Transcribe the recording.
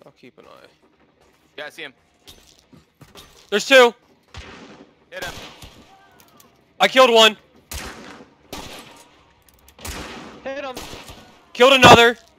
I'll keep an eye. Yeah, I see him. There's two. Hit him. I killed one. Hit him. Killed another.